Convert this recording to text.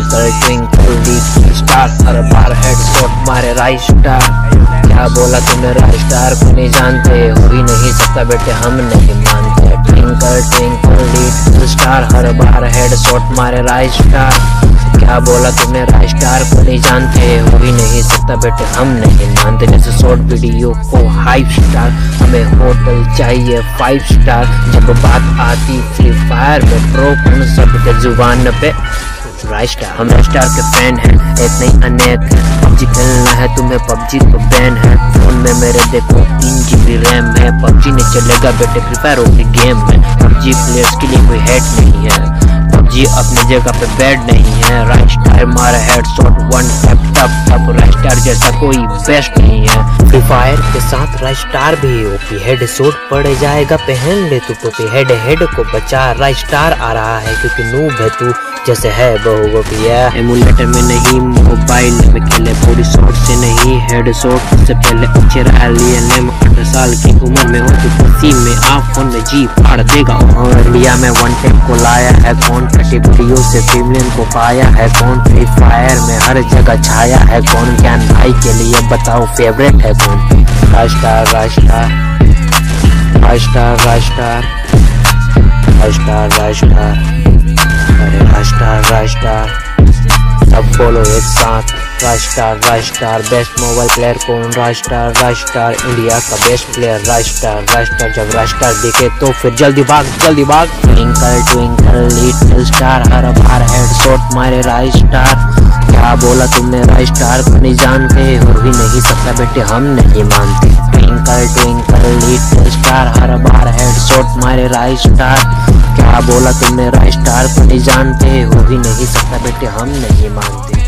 Twinkle twinkle little star, हर बार headshot मारे राइट स्टार। क्या बोला तूने राइट स्टार को नहीं जानते, हो ही नहीं सकता बेटे हम नहीं मानते। ट्विंकल ट्विंकल लिटिल स्टार, हर बार हेडशॉट मारे राइट स्टार। क्या बोला तुमने राइट स्टार को नहीं जानते, हो ही नहीं सकता बेटे हम नहीं मानते। जैसे शॉर्ट वीडियो को 5 स्टार, हमें होटल चाहिए 5 स्टार। जब बात आती फ्री फायर में प्रो कौन सबके जुबान पे राइट स्टार। हम राइट स्टार के फैन हैं, एक नहीं अनेक है। पबजी खेलना है तुम्हें पबजी तो बैन है। फोन में मेरे देखो 3 GB रैम है। पबजी नहीं चलेगा बेटे फ्री फायर होगी गेम में। पबजी प्लेयर्स के लिए कोई हेट नहीं है, पबजी अपनी जगह पे बैड नहीं है। राइट स्टार मारे हेडशॉट 1 टैप टप टप, राइट स्टार जैसा कोई बेस्ट नहीं है। फ्री फायर के साथ राइट स्टार भी ओपी, हेडशॉट पड़ जाएगा पहन ले तू टोपी। हेड हेड को बचा, राइट स्टार आ रहा है क्योंकि नूब है तू जैसे है बहु गोपिया। एमुलेटर में नहीं मोबाइल में खेले, बॉडी शॉट से नहीं हेडशॉट से पहले अच्छे रहा लिए। 18 साल की उम्र में हो तू खुशी में आ फोन में जी फाड़ देगा। और इंडिया में 1 टैप को लाया है कौन, 30 वीडियो से 3 मिलियन को पाया है कौन। फ्री फायर में हर जगह छाया है कौन, ज्ञान भाई के लिए बताओ फेवरेट है कौन। Right star right star right star right star right star right star, अरे राइट स्टार राइट स्टार, सब बोलो एक साथ right star. Best mobile player कौन, राइट स्टार। इंडिया का बेस्ट प्लेयर राइट स्टार। जब राइट स्टार दिखे तो फिर जल्दी भाग। ट्विंकल ट्विंकल लिटिल स्टार, हर बार हेडशॉट मारे राइट स्टार। क्या बोला तुमने राइट स्टार को नहीं जानते, हो ही नहीं सकता बेटे हम नहीं मानते। ट्विंकल ट्विंकल लिटिल स्टार, हर बार हेडशॉट मारे राइट स्टार। क्या बोला तुमने राइट स्टार को नहीं जानते, हो ही नहीं सकता बेटे हम नहीं मानते।